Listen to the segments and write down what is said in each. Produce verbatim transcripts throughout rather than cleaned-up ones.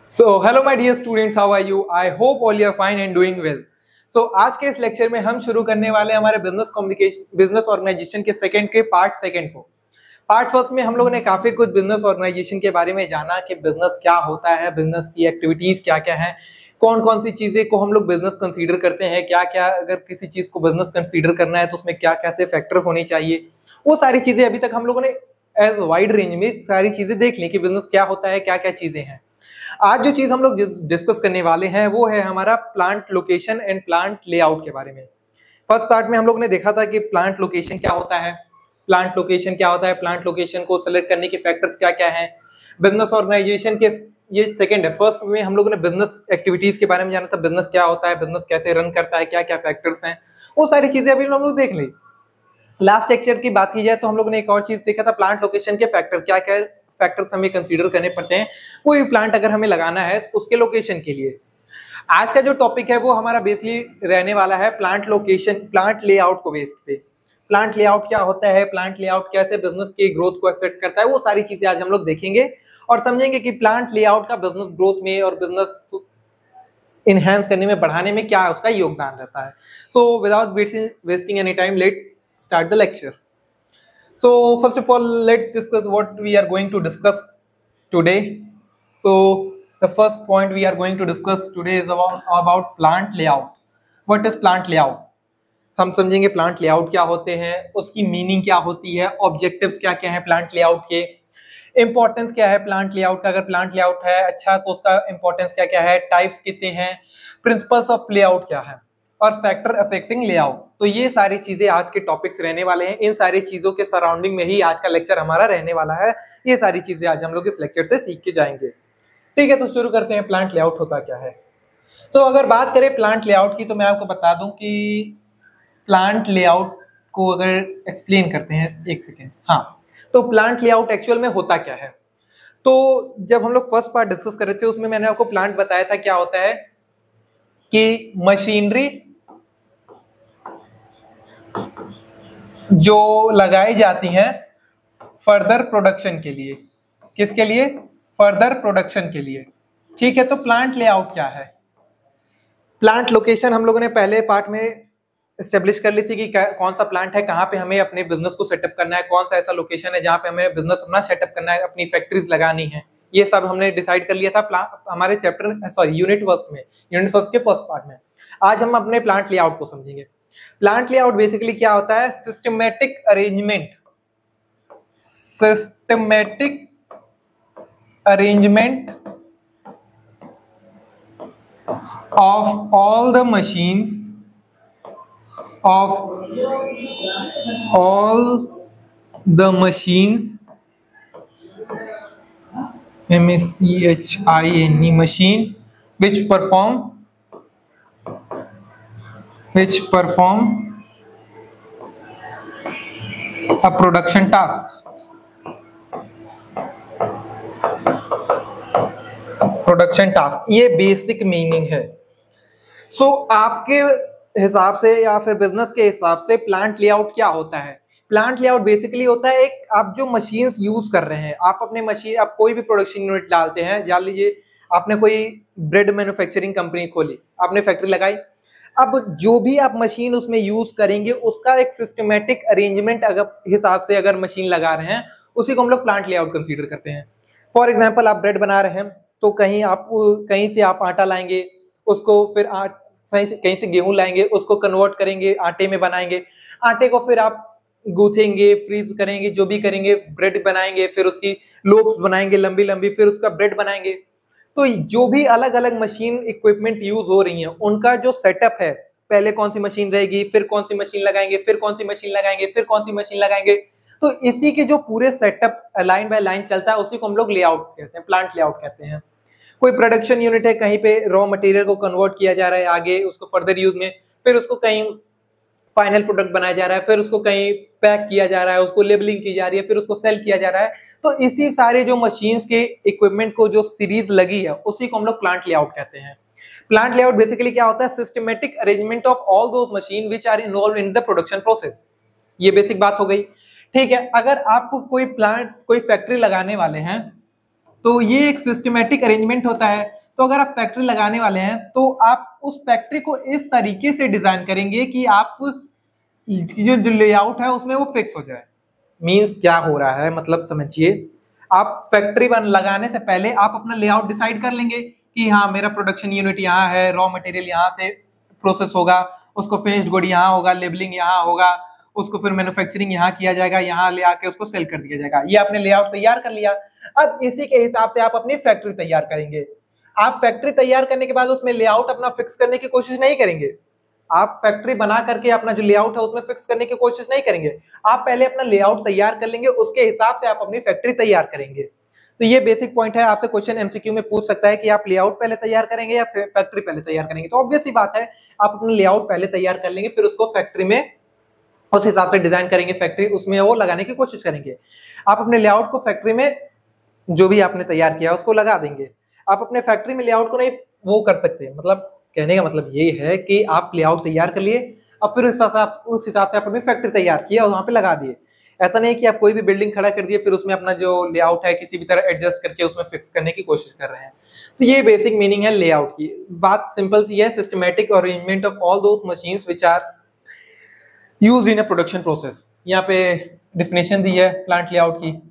So, hello my dear students, how are you? I hope all you are fine and doing well. So, आज के इस lecture में हम शुरू करने वाले हमारे बिजनेस कम्युनिकेशन बिजनेस ऑर्गेनाइजेशन के सेकंड के पार्ट सेकंड को। पार्ट फर्स्ट में हम लोगों ने काफी कुछ बिजनेस ऑर्गेनाइजेशन के बारे में जाना कि बिजनेस क्या होता है, बिजनेस की एक्टिविटीज क्या क्या है, कौन कौन सी चीजें को हम लोग बिजनेस कंसीडर करते हैं, क्या क्या अगर किसी चीज को बिजनेस कंसीडर करना है तो उसमें क्या कैसे फैक्टर होने चाहिए, वो सारी चीजें अभी तक हम लोगों ने एज वाइड रेंज में सारी चीजें देख ली कि बिजनेस क्या होता है, क्या क्या चीजें हैं। आज जो चीज हम लोग डिस्कस करने वाले हैं वो है हमारा plant location and plant layout के बारे में। फर्स्ट पार्ट में हम लोग ने देखा था कि प्लांट लोकेशन क्या होता है, प्लांट लोकेशन क्या होता है, प्लांट लोकेशन को सिलेक्ट करने के फैक्टर्स क्या क्या हैं, बिजनेस ऑर्गेनाइजेशन के ये सेकंड है। फर्स्ट में हम लोगों ने बिजनेस एक्टिविटीज के बारे में जाना था, बिजनेस क्या होता है, बिजनेस कैसे रन करता है, क्या क्या फैक्टर्स हैं, वो सारी चीजें अभी हम लोग देख ली। लास्ट लेक्चर की बात की जाए तो हम लोगों ने एक और चीज देखा था, प्लांट लोकेशन के फैक्टर क्या क्या फैक्टर्स हमें कंसीडर करने पड़ते हैं कोई प्लांट अगर हमें लगाना है उसके लोकेशन के लिए। आज का जो टॉपिक है वो हमारा बेसिकली रहने वाला है प्लांट लोकेशन, प्लांट लेआउट को बेस पे। प्लांट लेआउट क्या होता है, प्लांट लेआउट कैसे बिजनेस के ग्रोथ को अफेक्ट करता है, वो सारी चीजें आज हम लोग देखेंगे और समझेंगे कि प्लांट लेआउट का बिजनेस ग्रोथ में और बिजनेस इनहेंस करने में, बढ़ाने में क्या उसका योगदान रहता है। So without wasting any time, let start the lecture. So first of all, let's discuss what we are going to discuss today. So the first point we are going to discuss today is about about plant layout. What is plant layout? हम समझेंगे plant layout क्या होते हैं, उसकी meaning क्या होती है, objectives क्या क्या है प्लांट लेआउट के, इंपॉर्टेंस क्या है प्लांट लेआउट का, अगर प्लांट लेआउट है अच्छा तो उसका इंपॉर्टेंस क्या क्या है, टाइप्स कितने हैं, प्रिंसिपल्स ऑफ लेआउट क्या है और फैक्टर अफेक्टिंग लेआउट। तो ये सारी चीजें आज के टॉपिक्स रहने वाले हैं। इन सारी चीजों के सराउंडिंग में ही आज का लेक्चर हमारा रहने वाला है। ये सारी चीजें आज हम लोग इस लेक्चर से सीख के जाएंगे। ठीक है, तो शुरू करते हैं। प्लांट लेआउट होता क्या है। सो so, अगर बात करें प्लांट लेआउट की तो मैं आपको बता दूं कि प्लांट लेआउट को अगर एक्सप्लेन करते हैं, एक सेकेंड। हाँ, तो प्लांट लेआउट एक्चुअल में होता क्या है। तो जब हम लोग फर्स्ट पार्ट डिस्कस कर रहे थे उसमें मैंने आपको प्लांट बताया था क्या होता है कि मशीनरी जो लगाई जाती हैं फर्दर प्रोडक्शन के लिए, किसके लिए, फर्दर प्रोडक्शन के लिए। ठीक है, तो प्लांट लेआउट क्या है। प्लांट लोकेशन हम लोगों ने पहले पार्ट में एस्टेब्लिश कर ली थी कि कौन सा प्लांट है, कहां पे हमें अपने बिजनेस को सेटअप करना है, कौन सा ऐसा लोकेशन है जहां पे हमें बिजनेस अपना सेटअप करना है, अपनी फैक्ट्रीज लगानी है, ये सब हमने डिसाइड कर लिया था प्लांट हमारे चैप्टर सॉरी यूनिट फर्स्ट में, यूनिट फर्स्ट के फर्स्ट पार्ट में। आज हम अपने प्लांट लेआउट को समझेंगे। प्लांट लेआउट बेसिकली क्या होता है, systematic arrangement, systematic arrangement of all the machines of all the machines M A C H I N E machine which perform which perform a production task production task ये basic meaning है। So so, आपके हिसाब से या फिर business के हिसाब से प्लांट लेआउट क्या होता है। प्लांट लेआउट बेसिकली होता है एक आप जो मशीन्स यूज कर रहे हैं, आप अपने मशीन आप कोई भी प्रोडक्शन यूनिट डालते हैं, जान लीजिए आपने कोई ब्रेड मैन्युफैक्चरिंग कंपनी खोली, आपने फैक्ट्री लगाई, अब जो भी आप मशीन उसमें यूज करेंगे उसका एक सिस्टमैटिक अरेंजमेंट अगर हिसाब से अगर मशीन लगा रहे हैं उसी को हम लोग प्लांट लेआउट कंसीडर करते हैं। फॉर एग्जाम्पल आप ब्रेड बना रहे हैं तो कहीं आप कहीं से आप आटा लाएंगे, उसको फिर आट कहीं से गेहूं लाएंगे, उसको कन्वर्ट करेंगे, आटे में बनाएंगे, आटे को फिर आप गूथेंगे, फ्रीज करेंगे, जो भी करेंगे, ब्रेड बनाएंगे, फिर उसकी लोब्स बनाएंगे लंबी लंबी, फिर उसका ब्रेड बनाएंगे। तो जो भी अलग अलग मशीन इक्विपमेंट यूज हो रही हैं उनका जो सेटअप है, पहले कौन सी मशीन रहेगी, फिर कौन सी मशीन लगाएंगे, फिर कौन सी मशीन लगाएंगे, फिर कौन सी मशीन लगाएंगे, तो इसी के जो पूरे सेटअप लाइन बाय लाइन चलता है उसी को हम लोग लेआउट कहते हैं, प्लांट लेआउट कहते हैं। कोई प्रोडक्शन यूनिट है, कहीं पे रॉ मटेरियल को कन्वर्ट किया जा रहा है आगे उसको फर्दर यूज में, फिर उसको कहीं फाइनल प्रोडक्ट बनाया जा रहा है, फिर उसको कहीं पैक किया जा रहा है, उसको लेबलिंग की जा रही है, फिर उसको सेल किया जा रहा है। तो इसी सारे जो मशीन्स के इक्विपमेंट को जो सीरीज लगी है उसी को हम लोग प्लांट लेआउट कहते हैं। प्लांट लेआउट बेसिकली क्या होता है, systematic arrangement of all those machine which are involve in the production process. ये बेसिक बात हो गई। ठीक है, अगर आप कोई प्लांट कोई फैक्ट्री लगाने वाले हैं तो ये एक सिस्टमैटिक अरेंजमेंट होता है तो अगर आप फैक्ट्री लगाने वाले हैं तो आप उस फैक्ट्री को इस तरीके से डिजाइन करेंगे कि आप जो जो लेआउट है उसमें वो फिक्स हो जाए। मींस क्या हो रहा है, मतलब समझिए, आप फैक्ट्री बन लगाने से पहले आप अपना लेआउट डिसाइड कर लेंगे कि हाँ मेरा प्रोडक्शन यूनिट यहाँ है, रॉ मटेरियल यहाँ से प्रोसेस होगा, उसको फिनिश्ड गुड यहाँ होगा, लेबलिंग यहाँ होगा, उसको फिर मैन्युफैक्चरिंग यहाँ किया जाएगा, यहाँ ले आके उसको सेल कर दिया जाएगा। ये आपने लेआउट तैयार कर लिया। अब इसी के हिसाब से आप अपनी फैक्ट्री तैयार करेंगे। आप फैक्ट्री तैयार करने के बाद उसमें लेआउट अपना फिक्स करने की कोशिश नहीं करेंगे। आप फैक्ट्री बना करके अपना जो लेआउट है उसमें फिक्स करने की कोशिश नहीं करेंगे। आप पहले अपना लेआउट तैयार कर लेंगे, उसके हिसाब से आप अपनी फैक्ट्री तैयार करेंगे। तो ये बेसिक पॉइंट है। आपसे क्वेश्चन एमसीक्यू में पूछ सकता है कि आप लेआउट पहले तैयार करेंगे या फैक्ट्री पहले तैयार करेंगे। तो ऑब्वियस सी बात है, आप अपना लेआउट पहले तैयार कर लेंगे, फिर उसको फैक्ट्री में उस हिसाब से डिजाइन करेंगे, फैक्ट्री उसमें वो लगाने की कोशिश करेंगे। आप अपने लेआउट को फैक्ट्री में जो भी आपने तैयार किया उसको लगा देंगे। आप अपने फैक्ट्री में लेआउट को नहीं वो कर सकते। मतलब कहने का मतलब ये है कि आप लेआउट तैयार कर लिए, अब फिर उस हिसाब से आप उस हिसाब से आप अपनी फैक्ट्री तैयार किया और वहां पे लगा दिए। ऐसा नहीं कि आप कोई भी बिल्डिंग खड़ा कर दिए फिर उसमें अपना जो लेआउट है किसी भी तरह एडजस्ट करके उसमें फिक्स करने की कोशिश कर रहे हैं। तो ये बेसिक मीनिंग है लेआउट की। बात सिंपल सी है, systematic arrangement of all those machines which are used in a production process. यहाँ पे डिफिनेशन दी है प्लांट लेआउट की।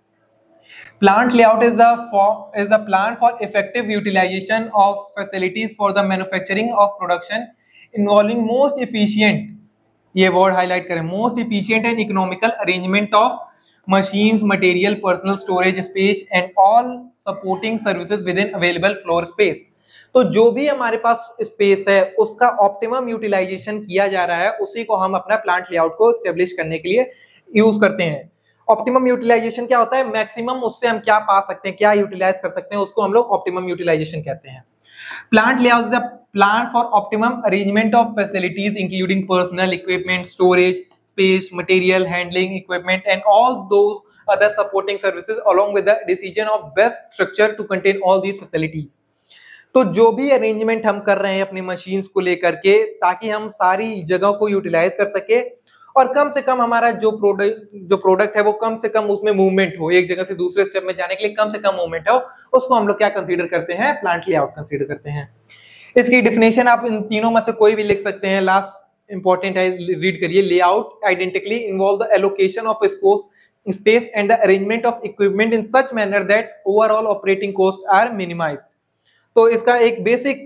Plant layout is a for is a plan for effective utilization of facilities for the manufacturing of production involving most efficient, ये word highlight करें, most efficient and economical arrangement of machines, material, personal storage space and all supporting services within available floor space। तो जो भी हमारे पास space है उसका optimum utilisation किया जा रहा है, उसी को हम अपना प्लांट लेआउट को एस्टेब्लिश करने के लिए यूज करते हैं। ऑप्टिमम यूटिलाइजेशन क्या होता है? मैक्सिमम उससे हम क्या पा सकते हैं, क्या यूटिलाइज कर सकते हैं, उसको हम लोग ऑप्टिमम यूटिलाइजेशन कहते हैं। Plant layout is a plan for optimum arrangement of facilities including personal equipment, storage space, material handling equipment and all those other supporting services along with the decision of best structure to contain all these facilities. तो जो भी arrangement हम कर रहे हैं अपनी machines को लेकर के, ताकि हम सारी जगह को यूटिलाइज कर सके और कम से कम हमारा जो प्रोडक्ट जो प्रोडक्ट है वो कम से कम उसमें मूवमेंट हो, एक जगह से दूसरे स्टेप में जाने के लिए कम से कम मूवमेंट हो, उसको हम लोग क्या कंसीडर करते हैं? प्लांट लेआउट कंसीडर करते हैं। इसकी डेफिनेशन आप इन तीनों में से कोई भी लिख सकते हैं। लास्ट इंपॉर्टेंट है, रीड करिए। Layout identically involve the allocation of space and the arrangement of equipment in such manner that overall operating cost are minimised. तो इसका एक बेसिक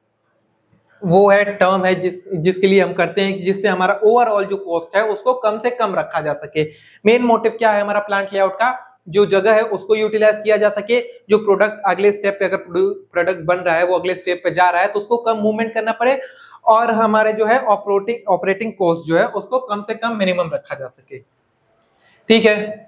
वो है टर्म है जिस जिसके लिए हम करते हैं कि जिससे हमारा ओवरऑल जो कॉस्ट है उसको कम से कम रखा जा सके। मेन मोटिव क्या है हमारा प्लांट लेआउट का? जो जगह है उसको यूटिलाइज किया जा सके, जो प्रोडक्ट अगले स्टेप पे, अगर प्रोडक्ट बन रहा है वो अगले स्टेप पे जा रहा है तो उसको कम मूवमेंट करना पड़े और हमारे जो है ऑपरेटिंग ऑपरेटिंग कॉस्ट जो है उसको कम से कम मिनिमम रखा जा सके। ठीक है,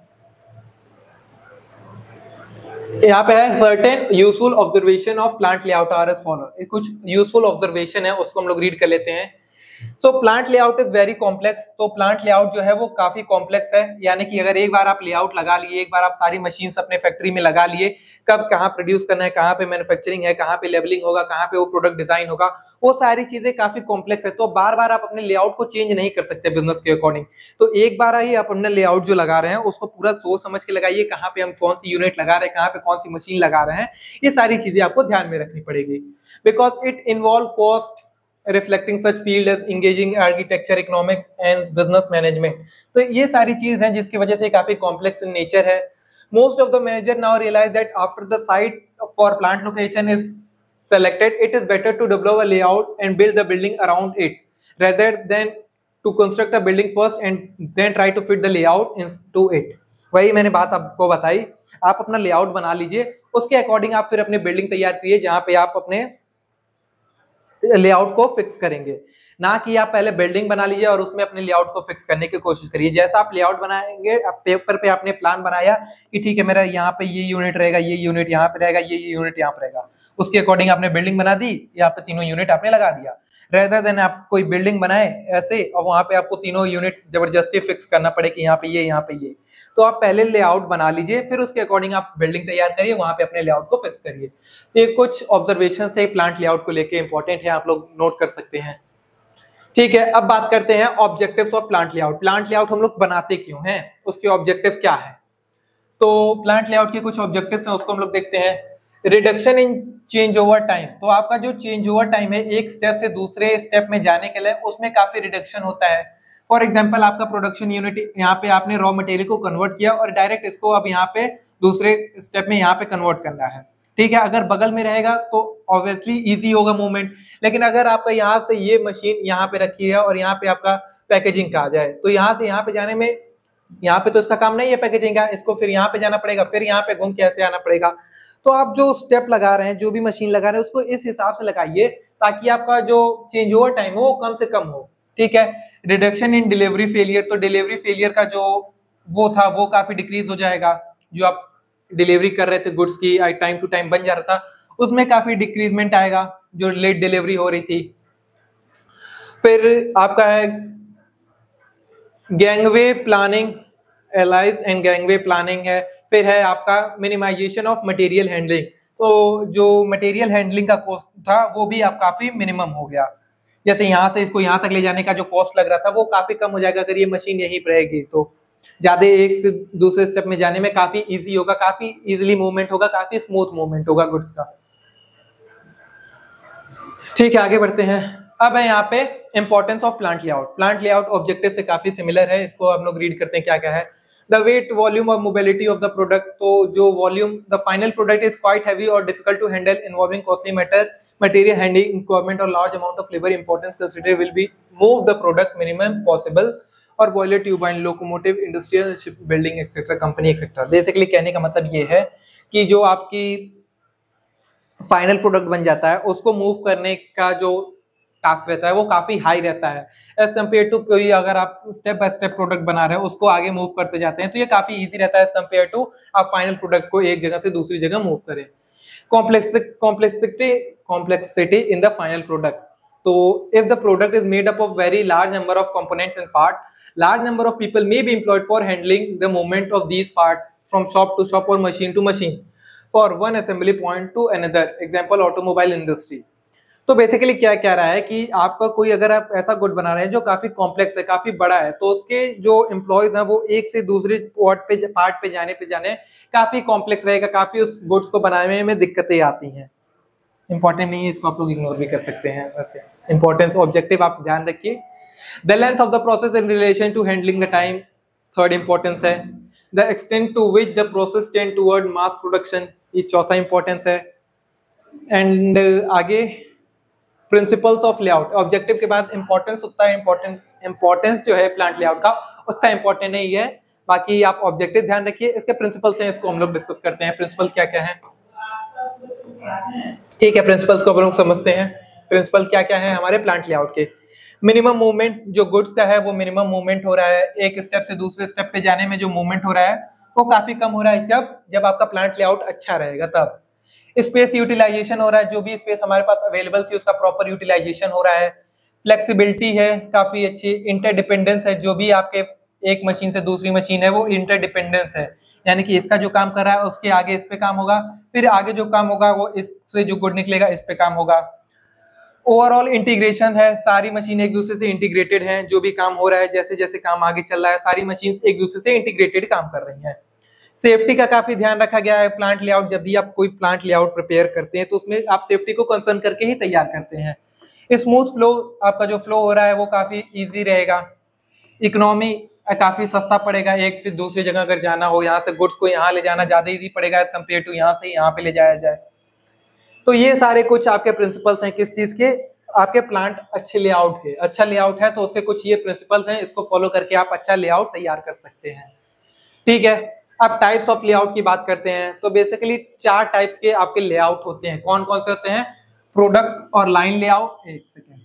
यहाँ पे है certain useful observation of plant layout are as follow. कुछ यूजफुल ऑब्जर्वेशन है उसको हम लोग रीड कर लेते हैं। So plant layout is very complex. तो प्लांट लेआउट जो है वो काफी कॉम्प्लेक्स है, यानी कि अगर एक बार आप लेआउट लगा लिए, एक बार आप सारी मशीन्स अपने फैक्ट्री में लगा लिए, कब कहाँ प्रोड्यूस करना है, कहाँ पे मैन्युफैक्चरिंग है, कहाँ पे लेबलिंग होगा, कहाँ पे वो प्रोडक्ट डिजाइन होगा, वो सारी चीजें काफी कॉम्प्लेक्स है। तो बार बार आप अपने लेआउट को चेंज नहीं कर सकते बिजनेस के अकॉर्डिंग। तो एक बार ही आप अपना लेआउट जो लगा रहे हैं उसको पूरा सोच समझ के लगाइए, कहाँ पे हम कौन सी यूनिट लगा रहे हैं, कहाँ पे कौन सी मशीन लगा रहे हैं, ये सारी चीजें आपको ध्यान में रखनी पड़ेगी। Because it involve cost reflecting such field as engaging architecture, economics and business management। तो ये सारी चीज हैं जिसकी वजह से काफी कॉम्प्लेक्स इन नेचर है। Most of the manager now realize that after the site for plant location is selected, it is better to develop a layout and build the building around it rather than to construct a building first and then try to fit the layout into it। वही मैंने बात आपको बताई, आप अपना layout बना लीजिए, उसके अकॉर्डिंग आप फिर अपनी बिल्डिंग तैयार करिए जहां पे आप अपने लेआउट को फिक्स करेंगे, ना कि आप पहले बिल्डिंग बना लीजिए और उसमें अपने लेआउट को फिक्स करने की कोशिश करिए। जैसा आप लेआउट बनाएंगे, आप पेपर पे आपने प्लान बनाया कि ठीक है मेरा यहाँ पे ये यूनिट रहेगा, ये यूनिट यहाँ पे रहेगा, ये यूनिट यहाँ पे रहेगा, उसके अकॉर्डिंग आपने बिल्डिंग बना दी, यहाँ पे तीनों यूनिट आपने लगा दिया। रेदर देन आप कोई बिल्डिंग बनाए ऐसे और वहां पे आपको तीनों यूनिट जबरदस्ती फिक्स करना पड़े कि यहाँ पे ये, यहाँ पे ये। तो आप पहले लेआउट बना लीजिए, फिर उसके अकॉर्डिंग आप बिल्डिंग तैयार करिए, वहां पे अपने लेआउट को फिक्स करिए। तो ये कुछ ऑब्जर्वेशन थे प्लांट लेआउट को लेके, इंपॉर्टेंट है, आप लोग नोट कर सकते हैं। ठीक है, अब बात करते हैं objectives of plant layout. Plant layout हम लोग बनाते क्यों हैं, उसके ऑब्जेक्टिव क्या है? तो प्लांट लेआउट के कुछ ऑब्जेक्टिव्स हैं, उसको हम लोग देखते हैं। Reduction in change over time, तो आपका जो चेंज ओवर टाइम है एक स्टेप से दूसरे स्टेप में जाने के लिए उसमें काफी रिडक्शन होता है। फॉर एग्जांपल आपका प्रोडक्शन यूनिट, यहाँ पे आपने रॉ मटेरियल को कन्वर्ट किया और डायरेक्ट इसको अब यहाँ पे दूसरे स्टेप में यहाँ पे कन्वर्ट करना है, ठीक है। अगर बगल में रहेगा तो ऑब्वियसली इजी होगा मूवमेंट, लेकिन अगर आपका यहाँ से ये मशीन यहाँ पे रखी है और यहाँ पे आपका पैकेजिंग का आ जाए, तो यहाँ से यहाँ पे जाने में, यहाँ पे तो इसका काम नहीं है पैकेजिंग का, इसको फिर यहाँ पे जाना पड़ेगा, फिर यहाँ पे घूम के ऐसे आना पड़ेगा। तो आप जो स्टेप लगा रहे हैं, जो भी मशीन लगा रहे हैं, उसको इस हिसाब से लगाइए ताकि आपका जो चेंज ओवर टाइम हो वो कम से कम हो, ठीक है। रिडक्शन इन डिलीवरी फेलियर, तो डिलीवरी फेलियर का जो वो था वो काफी डिक्रीज हो जाएगा। जो आप डिलीवरी कर रहे थे गुड्स की, टाइम टू टाइम बन जा रहा था, उसमें काफी डिक्रीजमेंट आएगा जो लेट डिलीवरी हो रही थी। फिर आपका है gangway planning, aisles and gangway planning है। फिर है आपका मिनिमाइजेशन ऑफ मटेरियल हैंडलिंग, तो जो मटेरियल हैंडलिंग का कॉस्ट था वो भी आप काफी मिनिमम हो गया। जैसे यहाँ से इसको यहाँ तक ले जाने का जो कॉस्ट लग रहा था वो काफी कम हो जाएगा अगर ये मशीन यहीं पर रहेगी, तो ज्यादा एक से दूसरे स्टेप में जाने में काफी इजी होगा, काफी इजीली मूवमेंट होगा, काफी स्मूथ मूवमेंट होगा गुड्स का। ठीक है, आगे बढ़ते हैं। अब है यहाँ पे importance of plant layout. Plant layout objective से काफी सिमिलर है, इसको हम लोग रीड करते हैं क्या क्या है। The weight volume of mobility of the product, तो जो volume, the final product is quite heavy और difficult to handle involving costly matter material handling equipment और large amount of labour importance consider will be move the product minimum possible और boiler turbine locomotive industrial ship building etcetera company etcetera. Basically कहने का मतलब ये है कि जो आपकी फाइनल प्रोडक्ट बन जाता है उसको मूव करने का जो टास्क रहता है वो काफी हाई रहता है एज कम्पेयर टू कोई, अगर आप स्टेप बाय स्टेप प्रोडक्ट बना रहे हो उसको आगे मूव करते जाते हैं तो ये काफी इजी रहता है एज कम्पेयर टू आप फाइनल प्रोडक्ट को एक जगह से दूसरी जगह मूव करें। Complexity complexity in the final product, तो if the product is made up of very large number of components and part, large number of people may be employed for handling the movement of these parts from shop to shop or machine to machine for one assembly point to another, example automobile industry। तो basically क्या कह रहा है कि आपका कोई, अगर आप ऐसा गुड बना रहे हैं जो काफी कॉम्प्लेक्स है, काफी बड़ा है, तो उसके जो एम्प्लॉयज हैं वो एक से दूसरे पार्ट पे पार्ट पे जाने पे जाने काफी कॉम्प्लेक्स रहेगा, काफी उस गुड्स को बनाने में दिक्कतें आती हैं। इंपॉर्टेंट नहीं है, इसको आप लोग इग्नोर भी कर सकते हैं। वैसे इंपॉर्टेंस ऑब्जेक्टिव आप ध्यान रखिए। The length of the process in relation to handling the time, third importance है। The extent to which the process tend toward mass production, ये चौथा importance है। And uh, आगे principles of layout, objective के बाद importance उतना important importance जो है plant layout का उतना important नहीं है, बाकी आप objective ध्यान रखिए। इसके principles हैं, इसको हम लोग discuss करते हैं। principle क्या क्या है, ठीक है, principles को हम लोग समझते हैं। principle क्या क्या है हमारे plant layout के। मिनिमम मूवमेंट, जो गुड्स का है वो मिनिमम मूवमेंट हो रहा है, एक स्टेप से दूसरे स्टेप पे जाने में जो मूवमेंट हो रहा है वो काफी कम हो रहा है जब जब आपका प्लांट लेआउट अच्छा रहेगा तब। स्पेस यूटिलाइजेशन हो रहा है, जो भी स्पेस हमारे पास अवेलेबल थी उसका प्रॉपर यूटिलाइजेशन हो रहा है। फ्लेक्सिबिलिटी है काफी अच्छी। इंटरडिपेंडेंस है, जो भी आपके एक मशीन से दूसरी मशीन है वो इंटरडिपेंडेंस है, यानी कि इसका जो काम कर रहा है उसके आगे इस पे काम होगा, फिर आगे जो काम होगा वो इससे जो गुड निकलेगा इस पे काम होगा। ओवरऑल इंटीग्रेशन है, सारी मशीन एक दूसरे से इंटीग्रेटेड हैं, जो भी काम हो रहा है जैसे जैसे काम आगे चल रहा है सारी मशीन एक दूसरे से इंटीग्रेटेड काम कर रही हैं। सेफ्टी का काफी ध्यान रखा गया है। प्लांट लेआउट, जब भी आप कोई प्लांट लेआउट प्रिपेयर करते हैं तो उसमें आप सेफ्टी को कंसर्न करके ही तैयार करते हैं। स्मूथ फ्लो, आपका जो फ्लो हो रहा है वो काफी इजी रहेगा। इकोनॉमी काफी सस्ता पड़ेगा, एक से दूसरी जगह अगर जाना हो, यहाँ से गुड्स को यहाँ ले जाना ज्यादा इजी पड़ेगा एज कम्पेयर टू यहाँ से यहाँ पे ले जाया जाए। तो ये सारे कुछ आपके प्रिंसिपल्स हैं किस चीज के, आपके प्लांट अच्छे लेआउट के। अच्छा लेआउट है तो उसके कुछ ये प्रिंसिपल्स हैं, इसको फॉलो करके आप अच्छा लेआउट तैयार कर सकते हैं। ठीक है, अब टाइप्स ऑफ लेआउट की बात करते हैं। तो बेसिकली चार टाइप्स के आपके लेआउट होते हैं। कौन कौन से होते हैं? प्रोडक्ट और लाइन लेआउट। एक सेकेंड,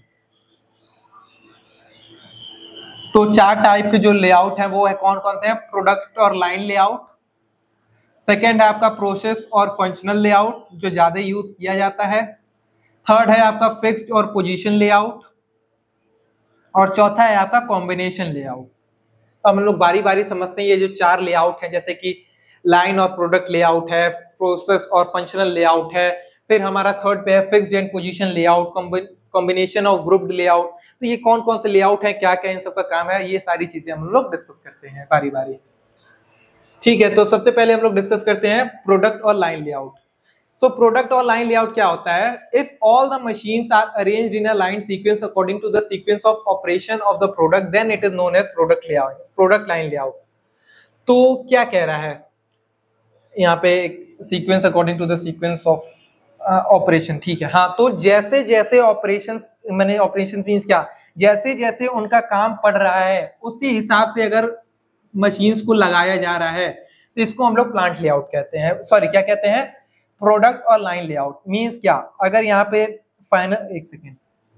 तो चार टाइप के जो लेआउट है वो है कौन कौन से हैं? प्रोडक्ट और लाइन लेआउट। सेकेंड है आपका प्रोसेस और फंक्शनल लेआउट, जो ज्यादा यूज किया जाता है। थर्ड है आपका फिक्स्ड और पोजीशन लेआउट, और चौथा है आपका कॉम्बिनेशन लेआउट। तो हम लोग बारी बारी समझते हैं ये जो चार लेआउट है, जैसे कि लाइन और प्रोडक्ट लेआउट है, प्रोसेस और फंक्शनल लेआउट है, फिर हमारा थर्ड पे है fixed and position layout, combination of grouped layout. तो ये कौन कौन से लेआउट है, क्या क्या इन सबका काम है, ये सारी चीजें हम लोग डिस्कस करते हैं बारी बारी। ठीक है, तो सबसे पहले हम लोग डिस्कस करते हैं प्रोडक्ट और लाइन लेआउट। सो प्रोडक्ट और लाइन लेआउट क्या होता है? If all the machines are arranged in a line sequence according to the sequence of operation of the product, then it is known as product layout, product line layout. तो क्या कह रहा है यहाँ पे? Sequence according to the sequence of operation, ठीक है। हाँ, तो जैसे जैसे ऑपरेशन, मैंने ऑपरेशन मींस क्या, जैसे जैसे उनका काम पड़ रहा है उसी हिसाब से अगर मशीन्स को लगाया जा रहा है तो इसको हम लोग प्लांट लेआउट कहते हैं, सॉरी क्या कहते हैं, प्रोडक्ट और लाइन लेआउट। मींस क्या, अगर यहाँ पे फाइनल, एक सेकेंड,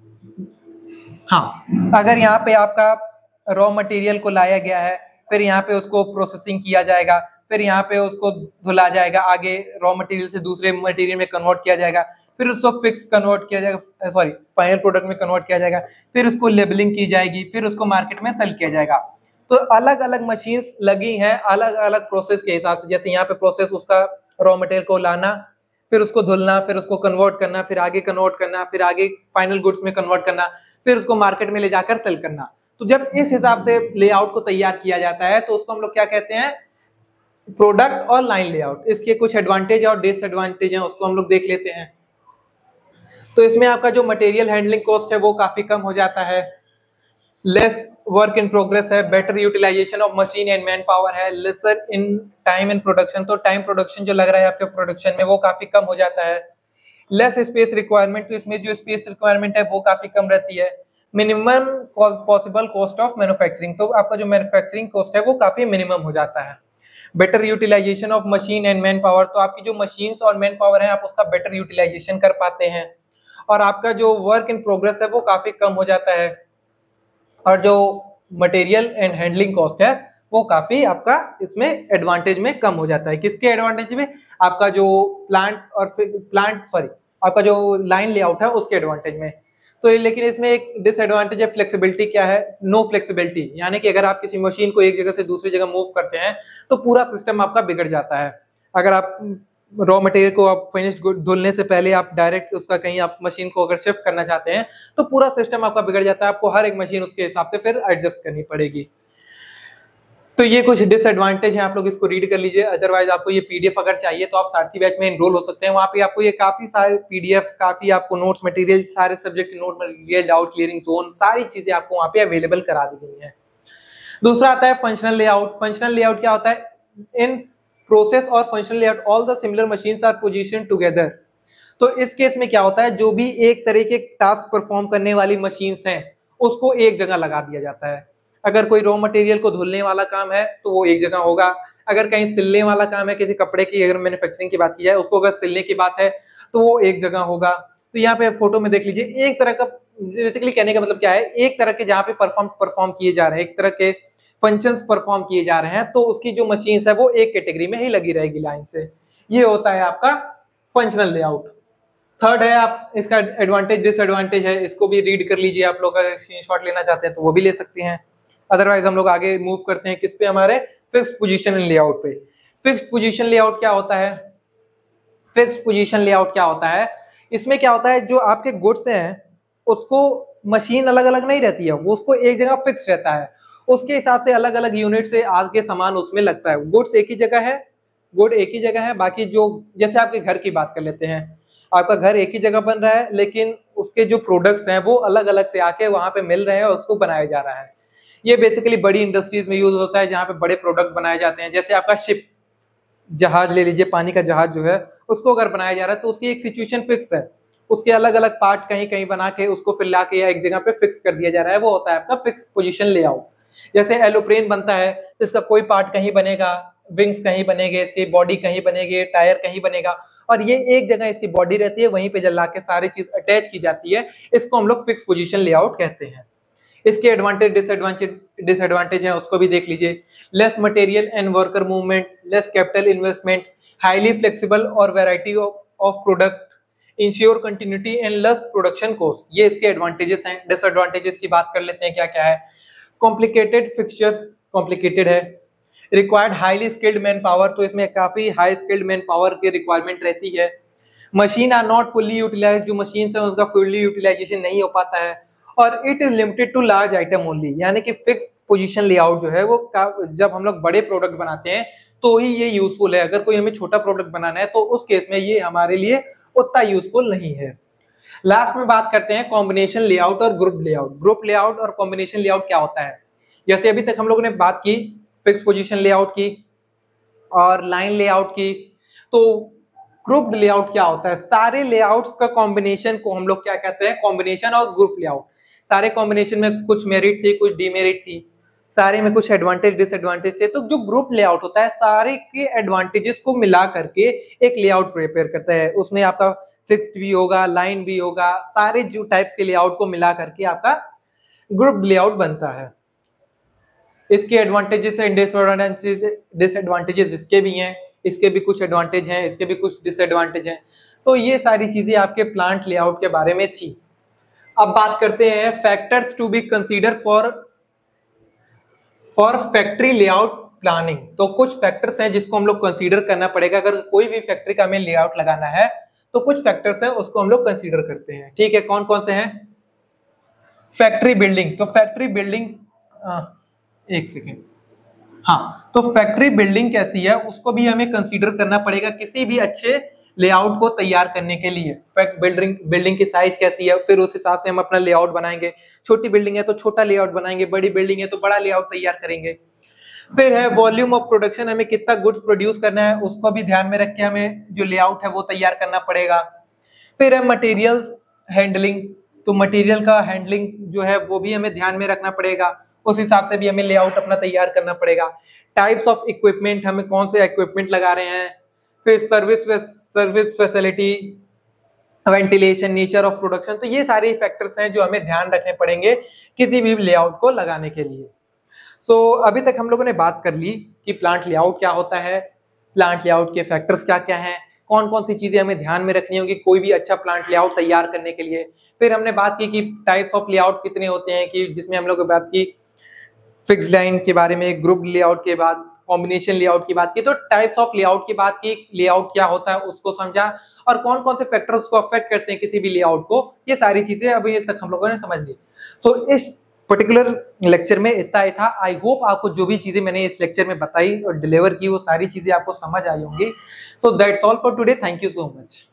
हाँ, अगर यहाँ पे आपका रॉ मटेरियल को लाया गया है, फिर यहाँ पे उसको प्रोसेसिंग किया जाएगा, फिर यहाँ पे उसको धुला जाएगा, आगे रॉ मटेरियल से दूसरे मटेरियल में कन्वर्ट किया जाएगा, फिर उसको फिक्स कन्वर्ट किया जाएगा, सॉरी फाइनल प्रोडक्ट में कन्वर्ट किया जाएगा, फिर उसको लेबलिंग की जाएगी, फिर उसको मार्केट में सेल किया जाएगा। तो अलग अलग मशीन्स लगी हैं अलग अलग प्रोसेस के हिसाब से। जैसे यहाँ पे प्रोसेस उसका रॉ मटेरियल को लाना, फिर उसको धुलना, फिर उसको कन्वर्ट करना, फिर आगे कन्वर्ट करना, फिर आगे फाइनल गुड्स में कन्वर्ट करना, फिर उसको मार्केट में ले जाकर सेल करना। तो जब इस हिसाब से लेआउट को तैयार किया जाता है तो उसको हम लोग क्या कहते हैं? प्रोडक्ट और लाइन लेआउट। इसके कुछ एडवांटेज और डिसएडवांटेज हैं, उसको हम लोग देख लेते हैं। तो इसमें आपका जो मटेरियल हैंडलिंग कॉस्ट है वो काफी कम हो जाता है, लेस वर्क इन प्रोग्रेस है, better utilisation of machine and man power है, lesser in time in production, तो टाइम प्रोडक्शन जो लग रहा है आपके प्रोडक्शन में वो काफी कम हो जाता है, लेस स्पेस रिक्वायरमेंट, तो इसमें जो स्पेस रिक्वायरमेंट है वो काफी कम रहती है, minimum possible cost of manufacturing, तो आपका जो मैन्युफैक्चरिंग कॉस्ट है वो काफी मिनिमम हो जाता है, better utilisation of machine and man power, तो आपकी जो मशीन्स और मैन पावर है आप उसका बेटर यूटिलाइजेशन कर पाते हैं, और आपका जो वर्क इन प्रोग्रेस है वो काफी कम हो जाता है, और जो मटेरियल एंड हैंडलिंग कॉस्ट है वो काफी आपका इसमें एडवांटेज में कम हो जाता है। किसके एडवांटेज में? आपका जो प्लांट और प्लांट सॉरी आपका जो लाइन लेआउट है उसके एडवांटेज में। तो लेकिन इसमें एक डिसएडवांटेज है, फ्लेक्सिबिलिटी क्या है? नो फ्लेक्सिबिलिटी, यानी कि अगर आप किसी मशीन को एक जगह से दूसरी जगह मूव करते हैं तो पूरा सिस्टम आपका बिगड़ जाता है। अगर आप रॉ मटेरियल को आप फिनिश्ड गुड धुलने से पहले आप डायरेक्ट उसका कहीं आप मशीन को अगर शिफ्ट करना चाहते हैं तो पूरा सिस्टम आपका बिगड़ जाता है, आपको हर एक मशीन उसके हिसाब से फिर एडजस्ट करनी पड़ेगी। तो ये कुछ डिसएडवांटेज है, आप लोग इसको रीड कर लीजिए। अदरवाइज आपको ये पीडीएफ अगर चाहिए तो आप सारथी बैच में एनरोल हो सकते हैं, वहां पे आपको ये काफी सारे पीडीएफ, काफी आपको नोट्स मटेरियल, सारे सब्जेक्ट के note material, doubt clearing zone, सारी चीजें आपको वहां पे अवेलेबल करा दी गई है। दूसरा आता है फंक्शनल लेआउट। फंक्शनल लेआउट क्या होता है? इन प्रोसेस और functional layout all the similar machines are positioned together. तो इस केस में क्या होता है? जो भी एक तरह के टास्क परफॉर्म करने वाली मशीन्स हैं उसको एक जगह लगा दिया जाता है। अगर कोई रॉ मटेरियल को धुलने वाला काम है तो वो एक जगह होगा, अगर कहीं सिलने वाला काम है, किसी कपड़े की अगर मैन्युफैक्चरिंग की बात की जाए उसको अगर सिलने की बात है तो वो एक जगह होगा। तो यहाँ पे फोटो में देख लीजिए, एक तरह का बेसिकली कहने का मतलब क्या है, एक तरह के जहाँ पे परफॉर्म परफॉर्म किए जा रहे हैं, एक तरह के फंक्शंस परफॉर्म किए जा रहे हैं, तो उसकी जो मशीन्स है वो एक कैटेगरी में ही लगी रहेगी लाइन से। ये होता है आपका फंक्शनल लेआउट। थर्ड है आप इसका एडवांटेज डिसएडवांटेज है, इसको भी रीड कर लीजिए। आप लोग अगर स्क्रीनशॉट लेना चाहते हैं तो वो भी ले सकते हैं। अदरवाइज हम लोग आगे मूव करते हैं किस पे? हमारे फिक्स्ड पोजीशन लेआउट पे। फिक्स्ड पोजीशन लेआउट क्या होता है? फिक्स्ड पोजीशन लेआउट क्या होता है? इसमें क्या होता है, जो आपके गुड्स हैं उसको मशीन अलग अलग नहीं रहती है, वो उसको एक जगह फिक्स रहता है, उसके हिसाब से अलग अलग यूनिट से आगे सामान उसमें लगता है। गुड्स एक ही जगह है, गुड एक ही जगह है, बाकी जो जैसे आपके घर की बात कर लेते हैं, आपका घर एक ही जगह बन रहा है लेकिन उसके जो प्रोडक्ट्स हैं वो अलग अलग से आके वहां पे मिल रहे हैं और उसको बनाया जा रहा है। ये बेसिकली बड़ी इंडस्ट्रीज में यूज होता है जहाँ पे बड़े प्रोडक्ट बनाए जाते हैं। जैसे आपका शिप, जहाज ले लीजिए, पानी का जहाज जो है उसको अगर बनाया जा रहा है तो उसकी एक सिचुएशन फिक्स है, उसके अलग अलग पार्ट कहीं कहीं बना के उसको फिर ला के या एक जगह पे फिक्स कर दिया जा रहा है, वो होता है आपका फिक्स पोजीशन लेआउट। जैसे एरोप्लेन बनता है तो इसका कोई पार्ट कहीं बनेगा, विंग्स कहीं बनेंगे, इसकी बॉडी कहीं बनेगी, टायर कहीं बनेगा, और ये एक जगह इसकी बॉडी रहती है, वहीं पे जला के सारी चीज अटैच की जाती है। इसको हम लोग फिक्स पोजीशन लेआउट कहते हैं। इसके एडवांटेज डिसएडवांटेज डिसएडवांटेज है उसको भी देख लीजिए। Less material and worker movement, less capital investment, highly flexible और variety of product, ensure continuity and less production cost, ये इसके एडवांटेजेस हैं। डिसएडवांटेजेस की बात कर लेते हैं क्या क्या है। कॉम्प्लिकेटेड फिक्सचर, कॉम्प्लिकेटेड है। Required highly skilled man power, तो इसमें काफी हाई स्किल्ड मैन पावर की रिक्वायरमेंट रहती है। Machine are not fully utilise, जो मशीन है उसका फुल्ली यूटिलाइजेशन नहीं हो पाता है। और it is limited to large item only, यानी कि फिक्स पोजीशन लेआउट जो है वो जब हम लोग बड़े प्रोडक्ट बनाते हैं तो ही ये यूजफुल है। अगर कोई हमें छोटा प्रोडक्ट बनाना है तो उस केस में ये हमारे लिए उतना यूजफुल नहीं है। लास्ट में बात करते हैं कॉम्बिनेशन लेआउट और ग्रुप लेआउट। ग्रुप लेआउट और कॉम्बिनेशन लेआउट क्या होता है? जैसे अभी तक हम लोगों ने बात की फिक्स पोजीशन लेआउट की और लाइन लेआउट की, तो ग्रुप लेआउट क्या होता है? सारे लेआउट्स का कॉम्बिनेशन को हम लोग क्या कहते हैं? कॉम्बिनेशन और ग्रुप लेआउट। सारे कॉम्बिनेशन में कुछ मेरिट थी, कुछ डीमेरिट थी, सारे में कुछ एडवांटेज डिसएडवांटेज थे। तो जो ग्रुप लेआउट होता है सारे के एडवांटेजेस को मिला करके एक लेआउट प्रिपेयर करता है। उसमें आपका फिक्स्ड भी होगा, लाइन भी होगा, सारे जो टाइप्स के लेआउट को मिला करके आपका ग्रुप लेआउट बनता है। इसके एडवांटेजेस एंड डिसएडवांटेजेस डिसएडवांटेजेस इसके भी हैं, इसके भी कुछ एडवांटेज हैं, इसके भी कुछ डिसएडवांटेज हैं। तो ये सारी चीजें आपके प्लांट लेआउट के बारे में थी। अब बात करते हैं factors to be consider for for factory layout planning. तो कुछ फैक्टर्स हैं जिसको हम लोग कंसीडर करना पड़ेगा। अगर कोई भी फैक्ट्री का हमें लेआउट लगाना है तो कुछ फैक्टर्स हैं उसको हम लोग कंसीडर करते हैं। ठीक है, कौन कौन से हैं? Factory building. तो फैक्ट्री बिल्डिंग एक सेकेंड हाँ तो फैक्ट्री बिल्डिंग कैसी है उसको भी हमें कंसीडर करना पड़ेगा किसी भी अच्छे लेआउट को तैयार करने के लिए। फैक्ट बिल्डिंग बिल्डिंग की साइज कैसी है, फिर उस हिसाब से हम अपना लेआउट बनाएंगे। छोटी बिल्डिंग है तो छोटा लेआउट बनाएंगे, बड़ी बिल्डिंग है तो बड़ा लेआउट तैयार करेंगे। फिर है वॉल्यूम ऑफ प्रोडक्शन, हमें कितना गुड्स प्रोड्यूस करना है उसको भी ध्यान में रख के हमें जो लेआउट है वो तैयार करना पड़ेगा। फिर है मटेरियल हैंडलिंग, तो मटेरियल का हैंडलिंग जो है वो भी हमें ध्यान में रखना पड़ेगा, उस हिसाब से भी हमें लेआउट अपना तैयार करना पड़ेगा। टाइप्स ऑफ इक्विपमेंट, हमें कौन से इक्विपमेंट लगा रहे हैं। फिर service service facility, ventilation, nature of production, तो ये सारे फैक्टर्स हैं जो हमें ध्यान रखने पड़ेंगे किसी भी लेआउट को लगाने के लिए। सो so, अभी तक हम लोगों ने बात कर ली कि प्लांट लेआउट क्या होता है, प्लांट लेआउट के फैक्टर्स क्या क्या हैं, कौन कौन सी चीजें हमें ध्यान में रखनी होगी कोई भी अच्छा प्लांट लेआउट तैयार करने के लिए। फिर हमने बात की कि टाइप्स ऑफ लेआउट कितने होते हैं, कि जिसमें हम लोग बात की फिक्स लाइन के बारे में, ग्रुप लेआउट के बाद कॉम्बिनेशन लेआउट की बात की, तो टाइप्स ऑफ लेआउट की बात की, लेआउट क्या होता है उसको समझा, और कौन कौन से फैक्टर उसको अफेक्ट करते हैं किसी भी लेआउट को, ये सारी चीजें अभी तक हम लोगों ने समझ ली। तो इस पर्टिकुलर लेक्चर में इतना ही था। आई होप आपको जो भी चीजें मैंने इस लेक्चर में बताई और डिलीवर की वो सारी चीजें आपको समझ आई होंगी। So that's all for today, thank you so much.